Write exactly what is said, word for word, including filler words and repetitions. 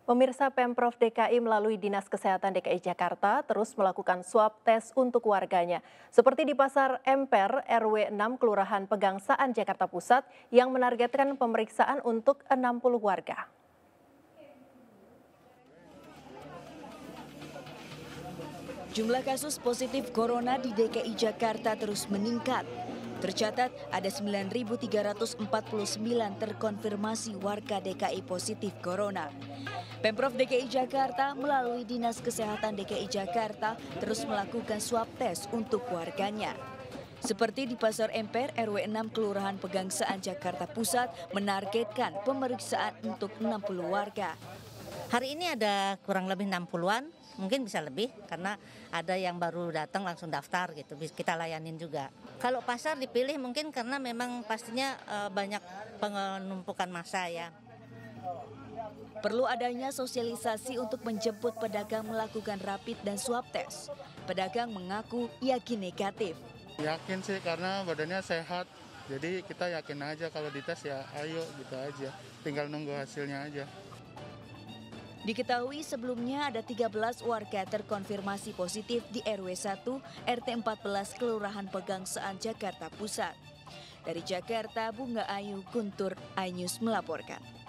Pemirsa Pemprov D K I melalui Dinas Kesehatan D K I Jakarta terus melakukan swab tes untuk warganya. Seperti di Pasar Emper, R W enam Kelurahan Pegangsaan, Jakarta Pusat yang menargetkan pemeriksaan untuk enam puluh warga. Jumlah kasus positif corona di D K I Jakarta terus meningkat. Tercatat ada sembilan ribu tiga ratus empat puluh sembilan terkonfirmasi warga D K I positif corona. Pemprov D K I Jakarta melalui Dinas Kesehatan D K I Jakarta terus melakukan swab tes untuk warganya. Seperti di Pasar Emper, R W enam Kelurahan Pegangsaan, Jakarta Pusat menargetkan pemeriksaan untuk enam puluh warga. Hari ini ada kurang lebih enam puluhan, mungkin bisa lebih karena ada yang baru datang langsung daftar gitu, kita layanin juga. Kalau pasar dipilih mungkin karena memang pastinya uh, banyak penumpukan massa ya. Perlu adanya sosialisasi untuk menjemput pedagang melakukan rapid dan swab test. Pedagang mengaku yakin negatif. Yakin sih karena badannya sehat, jadi kita yakin aja kalau dites ya ayo gitu aja, tinggal nunggu hasilnya aja. Diketahui sebelumnya ada tiga belas warga terkonfirmasi positif di R W satu R T empat belas Kelurahan Pegangsaan, Jakarta Pusat. Dari Jakarta, Bunga Ayu Guntur, iNews melaporkan.